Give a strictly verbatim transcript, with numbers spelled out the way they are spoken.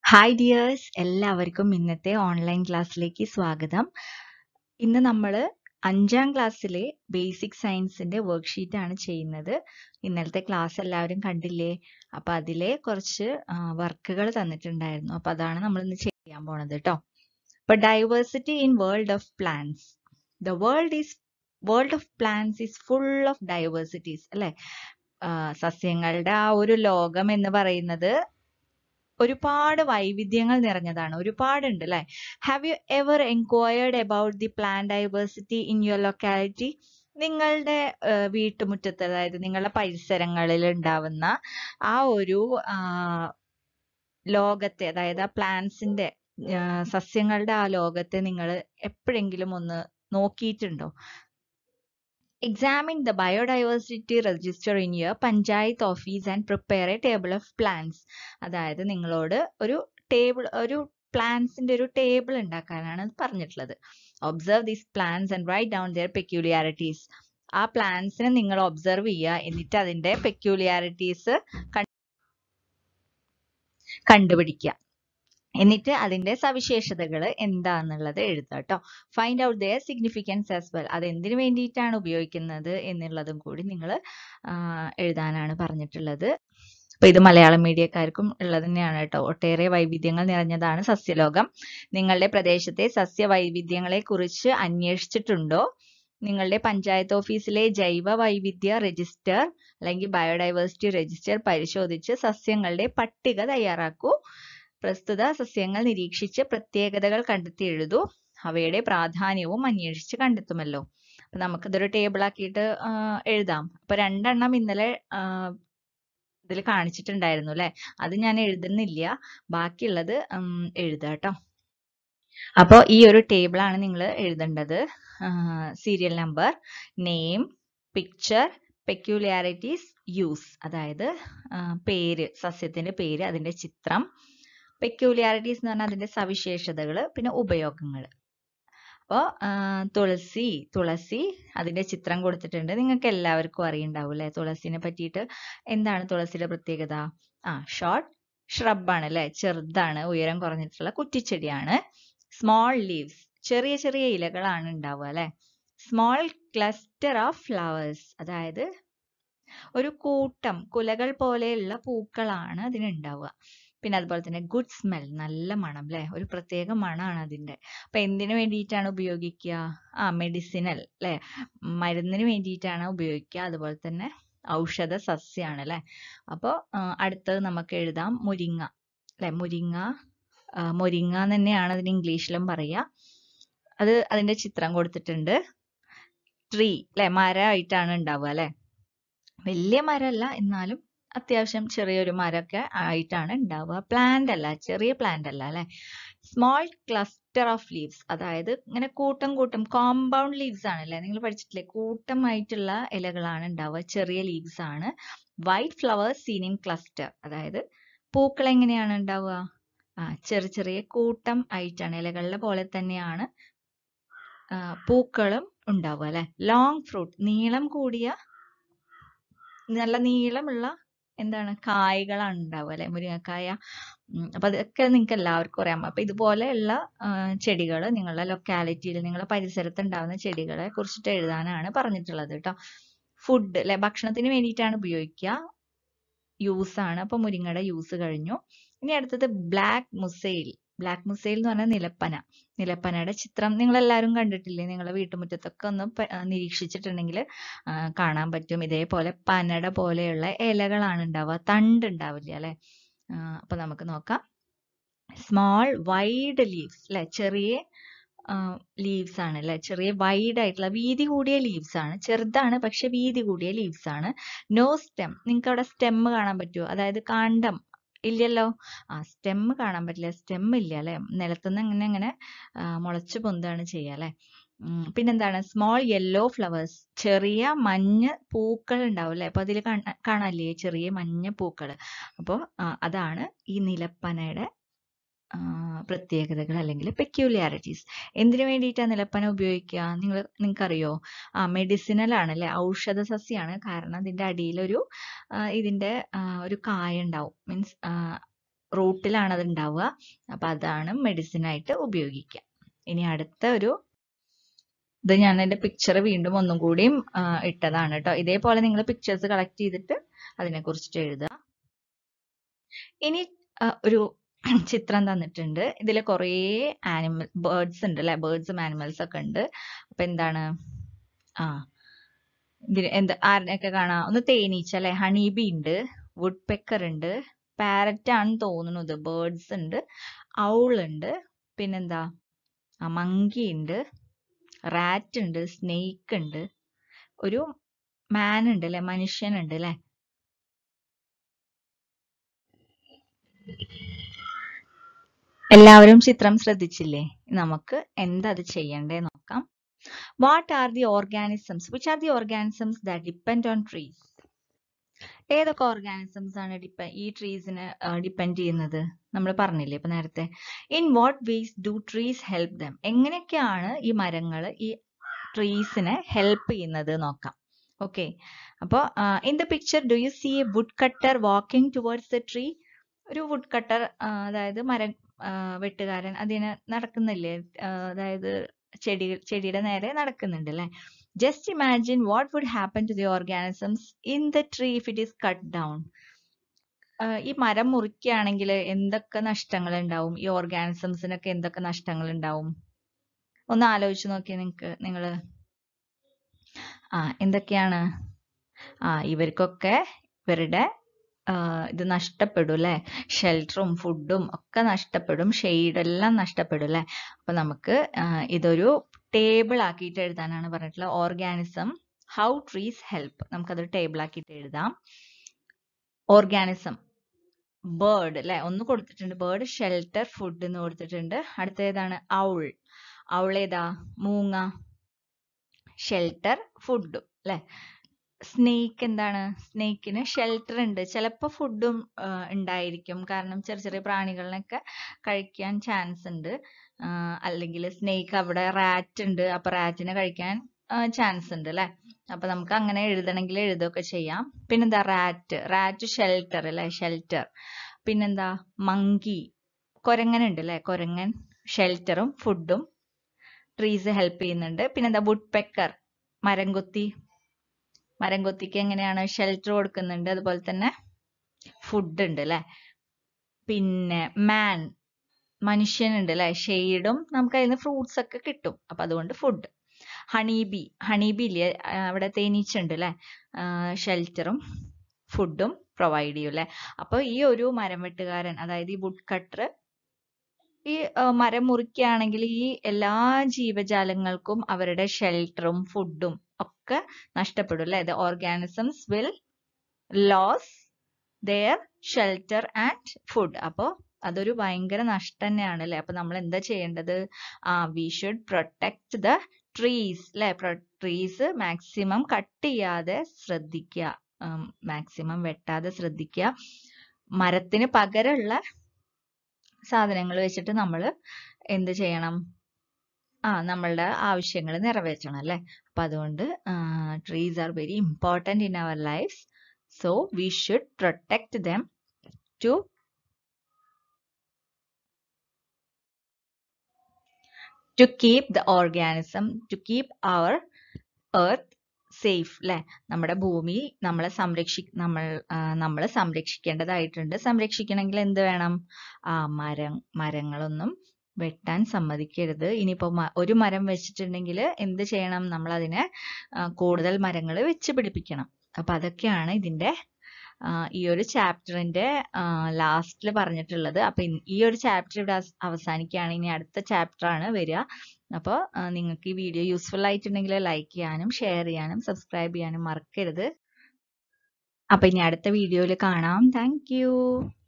Hi dears, എല്ലാവർക്കും ഇന്നത്തെ online ക്ലാസ്സിലേക്ക് സ്വാഗതം. ഇന്ന് നമ്മൾ അഞ്ചാം ക്ലാസ്സിലെ ബേസിക് സയൻസിന്റെ വർക്ക്ഷീറ്റ് ആണ് ചെയ്യുന്നത്. ഇന്നലത്തെ ക്ലാസ് എല്ലാവരും കണ്ടില്ലേ? അപ്പൊ അതിലെ കുറച്ച് വർക്കുകൾ തന്നിട്ടുണ്ടായിരുന്നു. അപ്പൊ അതാണ് നമ്മൾ ഇന്ന് ചെയ്യാൻ പോണത് കേട്ടോ. അപ്പൊ diversity in world of plants. The world is world of plants is full of diversities അല്ലെ? സസ്യങ്ങളുടെ ആ ഒരു ലോകം എന്ന് പറയുന്നത് ഒരുപാട് വൈവിധ്യങ്ങൾ നിറഞ്ഞതാണ്. ഒരുപാടുണ്ട് അല്ലെ? Have you ever enquired about the plant diversity in your locality? നിങ്ങളുടെ വീട്ടുമുറ്റത്ത്, അതായത് നിങ്ങളുടെ പരിസരങ്ങളിൽ ഉണ്ടാവുന്ന ആ ഒരു ലോകത്തെ, അതായത് ആ പ്ലാന്റ്സിന്റെ സസ്യങ്ങളുടെ ആ ലോകത്തെ നിങ്ങൾ എപ്പോഴെങ്കിലും ഒന്ന് നോക്കിയിട്ടുണ്ടോ? Examine the biodiversity register in your panchayat office and prepare a table of plants. അതായത് നിങ്ങളോട് ഒരു ടേബിൾ ഒരു പ്ലാന്റ്സിന്റെ ഒരു ടേബിൾ ഉണ്ടാക്കാനാണ് പറഞ്ഞിട്ടുള്ളത്. Observe these plants and write down their peculiarities. ആ പ്ലാന്റ്സിനെ നിങ്ങൾ ഒബ്സർവ് ചെയ്യുക, എന്നിട്ട് അതിന്റെ പെക്യൂലിയാരിറ്റീസ് കണ്ടുപിടിക്കുക. എന്നിട്ട് അതിന്റെ സവിശേഷതകൾ എന്താന്നുള്ളത് എഴുതുക കേട്ടോ. Find out their significance as well. അത് എന്തിനു വേണ്ടിയിട്ടാണ് ഉപയോഗിക്കുന്നത് എന്നുള്ളതും കൂടി നിങ്ങൾ എഴുതാനാണ് പറഞ്ഞിട്ടുള്ളത്. അപ്പൊ ഇത് മലയാളം മീഡിയക്കാർക്കും ഉള്ളത് തന്നെയാണ് കേട്ടോ. ഒട്ടേറെ വൈവിധ്യങ്ങൾ നിറഞ്ഞതാണ് സസ്യലോകം. നിങ്ങളുടെ പ്രദേശത്തെ സസ്യ വൈവിധ്യങ്ങളെ കുറിച്ച് അന്വേഷിച്ചിട്ടുണ്ടോ? നിങ്ങളുടെ പഞ്ചായത്ത് ഓഫീസിലെ ജൈവ വൈവിധ്യ രജിസ്റ്റർ അല്ലെങ്കിൽ ബയോഡൈവേഴ്സിറ്റി രജിസ്റ്റർ പരിശോധിച്ച് സസ്യങ്ങളുടെ പട്ടിക തയ്യാറാക്കൂ. പ്രസ്തുത സസ്യങ്ങൾ നിരീക്ഷിച്ച് പ്രത്യേകതകൾ കണ്ടെത്തി എഴുതൂ. അവയുടെ പ്രാധാന്യവും അന്വേഷിച്ച് കണ്ടെത്തുമല്ലോ. അപ്പൊ നമുക്കിതൊരു ടേബിൾ ആക്കിയിട്ട് എഴുതാം. അപ്പൊ രണ്ടെണ്ണം ഇന്നലെ ഇതിൽ കാണിച്ചിട്ടുണ്ടായിരുന്നു അല്ലെ? അത് ഞാൻ എഴുതുന്നില്ല, ബാക്കിയുള്ളത് എഴുതാം കേട്ടോ. അപ്പോൾ ഈ ഒരു ടേബിൾ ആണ് നിങ്ങൾ എഴുതേണ്ടത്. Serial number, name, picture, peculiarities, use, അതായത് പേര്, സസ്യത്തിന്റെ പേര്, അതിന്റെ ചിത്രം. പെക്യൂലിയാരിറ്റീസ് എന്ന് പറഞ്ഞാൽ അതിന്റെ സവിശേഷതകൾ, പിന്നെ ഉപയോഗങ്ങൾ. അപ്പോൾ തുളസി തുളസി അതിന്റെ ചിത്രം കൊടുത്തിട്ടുണ്ട്. നിങ്ങൾക്ക് എല്ലാവർക്കും അറിയുണ്ടാവും അല്ലെ തുളസിനെ പറ്റിയിട്ട്. എന്താണ് തുളസിയുടെ പ്രത്യേകത? ആ ഷോർട്ട് ഷ്രബാണ് അല്ലെ, ചെറുതാണ്, ഉയരം കുറഞ്ഞിട്ടുള്ള കുറ്റിച്ചെടിയാണ്. സ്മോൾ ലീവ്സ്, ചെറിയ ചെറിയ ഇലകളാണ് ഉണ്ടാവുക അല്ലെ. സ്മോൾ ക്ലസ്റ്റർ ഓഫ് ഫ്ലവേഴ്സ്, അതായത് ഒരു കൂട്ടം കുലകൾ പോലെയുള്ള പൂക്കളാണ് അതിനുണ്ടാവുക. പിന്നെ അതുപോലെ തന്നെ ഗുഡ് സ്മെൽ, നല്ല മണം അല്ലെ, ഒരു പ്രത്യേക മണമാണ് അതിന്റെ. അപ്പൊ എന്തിനു വേണ്ടിയിട്ടാണ് ഉപയോഗിക്കുക? ആ മെഡിസിനൽ അല്ലെ, മരുന്നിന് വേണ്ടിയിട്ടാണ് ഉപയോഗിക്കുക. അതുപോലെ തന്നെ ഔഷധ സസ്യാണ് അല്ലെ. അപ്പൊ അടുത്തത് നമുക്ക് എഴുതാം മുരിങ്ങ അല്ലെ. മുരിങ്ങ മുരിങ്ങ തന്നെയാണ് അതിന് ഇംഗ്ലീഷിലും പറയുക. അത് അതിന്റെ ചിത്രം കൊടുത്തിട്ടുണ്ട്. ട്രീ അല്ലെ, മരമായിട്ടാണ് ഉണ്ടാവുക അല്ലെ. വലിയ മരമല്ല, എന്നാലും അത്യാവശ്യം ചെറിയൊരു മരമൊക്കെ ആയിട്ടാണ് ഉണ്ടാവുക. പ്ലാന്റ് അല്ല, ചെറിയ പ്ലാന്റ് അല്ല അല്ലെ. സ്മോൾ ക്ലസ്റ്റർ ഓഫ് ലീവ്സ്, അതായത് ഇങ്ങനെ കൂട്ടം കൂട്ടം കോമ്പൗണ്ട് ലീവ്സ് ആണ് അല്ലെ. നിങ്ങൾ പഠിച്ചിട്ടില്ലേ? കൂട്ടമായിട്ടുള്ള ഇലകളാണ് ഉണ്ടാവുക, ചെറിയ ലീവ്സ് ആണ്. White flowers seen in cluster, അതായത് പൂക്കൾ എങ്ങനെയാണ് ഉണ്ടാവുക? ആ ചെറിയ ചെറിയ കൂട്ടം ആയിട്ടാണ്, ഇലകളുടെ പോലെ തന്നെയാണ് പൂക്കളും ഉണ്ടാവുക അല്ലെ. ലോങ് ഫ്രൂട്ട്, നീളം കൂടിയ നല്ല നീളമുള്ള എന്താണ് കായ്കളാണ് ഉണ്ടാവുക അല്ലെ, മുരിങ്ങക്കായ. അപ്പൊ അതൊക്കെ നിങ്ങൾക്ക് എല്ലാവർക്കും അറിയാം. അപ്പൊ ഇതുപോലെയുള്ള ചെടികൾ നിങ്ങളുടെ ലൊക്കാലിറ്റിയിൽ, നിങ്ങളുടെ പരിസരത്ത് ഉണ്ടാവുന്ന ചെടികളെ കുറിച്ചിട്ട് എഴുതാനാണ് പറഞ്ഞിട്ടുള്ളത് കേട്ടോ. ഫുഡ് അല്ലെ, ഭക്ഷണത്തിന് വേണ്ടിയിട്ടാണ് ഉപയോഗിക്കുക, യൂസ് ആണ്. അപ്പൊ മുരിങ്ങയുടെ യൂസ് കഴിഞ്ഞു. ഇനി അടുത്തത് ബ്ലാക്ക് മുസൈൽ. ബ്ലാക്ക് മുസൈൽ എന്ന് പറഞ്ഞാൽ നിലപ്പന. നിലപ്പനയുടെ ചിത്രം നിങ്ങൾ എല്ലാവരും കണ്ടിട്ടില്ലേ? നിങ്ങളുടെ വീട്ടുമുറ്റത്തൊക്കെ ഒന്ന് നിരീക്ഷിച്ചിട്ടുണ്ടെങ്കിൽ കാണാൻ പറ്റും. ഇതേപോലെ പനട പോലെയുള്ള ഇലകളാണ് ഉണ്ടാവുക, തണ്ട് ഉണ്ടാവില്ല അല്ലെ. അപ്പൊ നമുക്ക് നോക്കാം. സ്മോൾ വൈഡ് ലീവ്സ് അല്ലെ, ചെറിയ ലീവ്സ് ആണ് അല്ലെ, ചെറിയ വൈഡ് ആയിട്ടുള്ള വീതി കൂടിയ ലീവ്സ് ആണ്. ചെറുതാണ് പക്ഷെ വീതി കൂടിയ ലീവ്സ് ആണ്. നോ സ്റ്റെം, നിങ്ങൾക്ക് അവിടെ സ്റ്റെം കാണാൻ പറ്റുമോ? അതായത് കാണ്ഡം ഇല്ലല്ലോ. ആ സ്റ്റെം കാണാൻ പറ്റില്ല, സ്റ്റെം ഇല്ല അല്ലെ. നിലത്തുനിന്ന് ഇങ്ങനെ ഇങ്ങനെ മുളച്ചു പൊന്താണ് ചെയ്യുക അല്ലെ. പിന്നെന്താണ്? സ്മോൾ യെല്ലോ ഫ്ലവേഴ്സ്, ചെറിയ മഞ്ഞ പൂക്കൾ ഉണ്ടാവും അല്ലെ. അപ്പൊ അതിൽ കാണാല്ലേ ചെറിയ മഞ്ഞ പൂക്കൾ. അപ്പോൾ അതാണ് ഈ നിലപ്പനയുടെ പ്രത്യേകതകൾ അല്ലെങ്കിൽ പെക്യൂലിയാരിറ്റീസ്. എന്തിനു വേണ്ടിയിട്ടാണ് നിലപ്പന ഉപയോഗിക്കുക? നിങ്ങൾ നിങ്ങൾക്കറിയോ? ആ മെഡിസിനൽ ആണ് അല്ലെ, ഔഷധ സസ്യമാണ്. കാരണം അതിന്റെ അടിയിലൊരു ഇതിന്റെ ഒരു കായ ഉണ്ടാവും, മീൻസ് റൂട്ടിലാണ് അത് ഉണ്ടാവുക. അപ്പൊ അതാണ് മെഡിസിൻ ആയിട്ട് ഉപയോഗിക്കുക. ഇനി അടുത്ത ഒരു ഇത് ഞാൻ എന്റെ പിക്ചർ വീണ്ടും ഒന്നും കൂടിയും ഇട്ടതാണ് കേട്ടോ. ഇതേപോലെ നിങ്ങൾ പിക്ചേഴ്സ് കളക്ട് ചെയ്തിട്ട് അതിനെ കുറിച്ചിട്ട് എഴുതുക. ഇനി ഒരു ചിത്രം തന്നിട്ടുണ്ട്. ഇതിൽ കുറേ ആനിമൽ ബേർഡ്സ് ഉണ്ട് അല്ലെ, ബേർഡ്സും ആനിമൽസ് ഒക്കെ ഉണ്ട്. അപ്പൊ എന്താണ് ആ ഇതിന് എന്താ ആരിനെയൊക്കെ കാണാം? ഒന്ന് തേനീച്ച അല്ലെ, ഹണി ബീ ഉണ്ട്, വുഡ് പെക്കർ ഉണ്ട്, പാരറ്റ് ആണ് തോന്നുന്നത്, ബേർഡ്സ് ഉണ്ട്, ഔൾ ഉണ്ട്, പിന്നെന്താ മങ്കി ഉണ്ട്, റാറ്റ് ഉണ്ട്, സ്നേക്ക് ഉണ്ട്, ഒരു മാൻ ഉണ്ട് അല്ലെ, മനുഷ്യനുണ്ട് അല്ലെ. എല്ലാവരും ചിത്രം ശ്രദ്ധിച്ചില്ലേ? നമുക്ക് എന്താ അത് ചെയ്യണ്ടേ നോക്കാം. What are the organisms? Which are the organisms that depend on trees? ഏതൊക്കെ ഓർഗാനിസംസ് ആണ് ഈ ട്രീസിന് ഡിപ്പെൻഡ് ചെയ്യുന്നത്? നമ്മൾ പറഞ്ഞില്ലേ ഇപ്പൊ നേരത്തെ. In what ways do trees help them? എങ്ങനെയൊക്കെയാണ് ഈ മരങ്ങൾ ഈ ട്രീസിനെ ഹെൽപ്പ് ചെയ്യുന്നത് നോക്കാം. ഓക്കെ, അപ്പൊ in the picture do you see a woodcutter walking towards the tree? ഒരു വുഡ് കട്ടർ അതായത് മരം വെട്ടുകാരൻ അതിന് നടക്കുന്നില്ലേ, അതായത് ചെടി ചെടിയുടെ നേരെ നടക്കുന്നുണ്ട് അല്ലെ. Just imagine what would happen to the organisms in the tree if it is cut down. ഈ മരം മുറിക്കുകയാണെങ്കിൽ എന്തൊക്കെ നഷ്ടങ്ങൾ ഉണ്ടാവും? ഈ ഓർഗാനിസംസിനൊക്കെ എന്തൊക്കെ നഷ്ടങ്ങൾ ഉണ്ടാവും? ഒന്ന് ആലോചിച്ച് നോക്കിയേ നിങ്ങൾക്ക് നിങ്ങള്. ആ എന്തൊക്കെയാണ്? ആ ഇവർക്കൊക്കെ ഇവരുടെ ഇത് നഷ്ടപ്പെടും അല്ലെ. ഷെൽട്ടറും ഫുഡും ഒക്കെ നഷ്ടപ്പെടും, ഷെയ്ഡ് എല്ലാം നഷ്ടപ്പെടും അല്ലെ. അപ്പൊ നമുക്ക് ഇതൊരു ടേബിൾ ആക്കിയിട്ട് എഴുതാനാണ് പറഞ്ഞിട്ടുള്ളത്. Organism how trees help. നമുക്കതൊരു ടേബിൾ ആക്കിയിട്ട് എഴുതാം. ഓർഗാനിസം ബേർഡ് അല്ലെ, ഒന്ന് കൊടുത്തിട്ടുണ്ട് ബേർഡ്, ഷെൽട്ടർ, ഫുഡ് എന്ന് കൊടുത്തിട്ടുണ്ട്. അടുത്തേതാണ് ഔൾ. ഔൾ ഏതാ? മൂങ്ങ, ഷെൽട്ടർ, ഫുഡും അല്ലെ. സ്നേക്ക് എന്താണ്? സ്നേക്കിന് ഷെൽട്ടർ ഉണ്ട്, ചിലപ്പോൾ ഫുഡും ഉണ്ടായിരിക്കും, കാരണം ചെറിയ ചെറിയ പ്രാണികളിനൊക്കെ കഴിക്കാൻ ചാൻസ് ഉണ്ട്. അല്ലെങ്കിൽ സ്നേക്ക് അവിടെ റാറ്റ് ഉണ്ട്, അപ്പൊ റാറ്റിനെ കഴിക്കാൻ ചാൻസ് ഉണ്ട് അല്ലെ. അപ്പൊ നമുക്ക് അങ്ങനെ എഴുതണമെങ്കിൽ എഴുതൊക്കെ ചെയ്യാം. പിന്നെന്താ റാറ്റ്, റാറ്റ് ഷെൽട്ടർ അല്ലെ, ഷെൽട്ടർ. പിന്നെന്താ മങ്കി, കൊരങ്ങനുണ്ട് അല്ലെ, കൊരങ്ങൻ ഷെൽട്ടറും ഫുഡും ട്രീസ് ഹെൽപ്പ് ചെയ്യുന്നുണ്ട്. പിന്നെന്താ വുഡ് പെക്കർ, മരംകൊത്തി, മരംകൊത്തിക്ക് എങ്ങനെയാണ് ഷെൽട്ടർ കൊടുക്കുന്നുണ്ട്, അതുപോലെ തന്നെ ഫുഡ് ഉണ്ട് അല്ലെ. പിന്നെ മാൻ, മനുഷ്യനുണ്ട് അല്ലെ, ഷെയ്ഡും നമുക്ക് അതിന് ഫ്രൂട്ട്സ് ഒക്കെ കിട്ടും, അപ്പൊ അതുകൊണ്ട് ഫുഡ്. ഹണീബി, ഹണീബി ഇല്ലേ അവിടെ തേനീച്ച ഉണ്ട് അല്ലെ, ഷെൽട്ടറും ഫുഡും പ്രൊവൈഡ് ചെയ്യും അല്ലെ. അപ്പൊ ഈ ഒരു മരം വെട്ടുകാരൻ, അതായത് ഈ വുഡ് കട്ടർ ഈ മരം മുറിക്കുകയാണെങ്കിൽ ഈ എല്ലാ ജീവജാലങ്ങൾക്കും അവരുടെ ഷെൽട്ടറും ഫുഡും ഒക്കെ നഷ്ടപ്പെടും അല്ലെ. The organisms will lose their shelter and food. അപ്പോൾ അതൊരു ഭയങ്കര നഷ്ടം തന്നെയാണ് അല്ലെ. അപ്പൊ നമ്മൾ എന്താ ചെയ്യേണ്ടത്? ആ we should protect the trees അല്ലെ. ട്രീസ് മാക്സിമം കട്ട് ചെയ്യാതെ ശ്രദ്ധിക്കുക, മാക്സിമം വെട്ടാതെ ശ്രദ്ധിക്കുക. മരത്തിന് പകരമുള്ള സാധനങ്ങൾ വെച്ചിട്ട് നമ്മൾ എന്ത് ചെയ്യണം? ആ നമ്മളുടെ ആവശ്യങ്ങൾ നിറവേറ്റണം അല്ലെ. അപ്പൊ അതുകൊണ്ട് trees are very important in our life. So we should protect them to to keep the organism, to keep our earth safe അല്ലെ. നമ്മുടെ ഭൂമി നമ്മളെ സംരക്ഷി നമ്മൾ നമ്മൾ സംരക്ഷിക്കേണ്ടതായിട്ടുണ്ട്. സംരക്ഷിക്കണമെങ്കിൽ എന്ത് വേണം? ആ മരം മരങ്ങളൊന്നും വെട്ടാൻ സമ്മതിക്കരുത്. ഇനിയിപ്പോ ഒരു മരം വെച്ചിട്ടുണ്ടെങ്കിൽ എന്ത് ചെയ്യണം? നമ്മൾ അതിനെ കൂടുതൽ മരങ്ങൾ വെച്ച് പിടിപ്പിക്കണം. അപ്പൊ അതൊക്കെയാണ് ഇതിന്റെ ഈ ഒരു ചാപ്റ്ററിന്റെ ലാസ്റ്റിൽ പറഞ്ഞിട്ടുള്ളത്. അപ്പൊ ഈ ഒരു ചാപ്റ്റർ ഇവിടെ അവസാനിക്കുകയാണ്. ഇനി അടുത്ത ചാപ്റ്റർ ആണ് വരിക. അപ്പോൾ നിങ്ങൾക്ക് ഈ വീഡിയോ യൂസ്ഫുൾ ആയിട്ടുണ്ടെങ്കിൽ ലൈക്ക് ചെയ്യാനും ഷെയർ ചെയ്യാനും സബ്സ്ക്രൈബ് ചെയ്യാനും മറക്കരുത്. അപ്പൊ ഇനി അടുത്ത വീഡിയോയിൽ കാണാം. Thank U.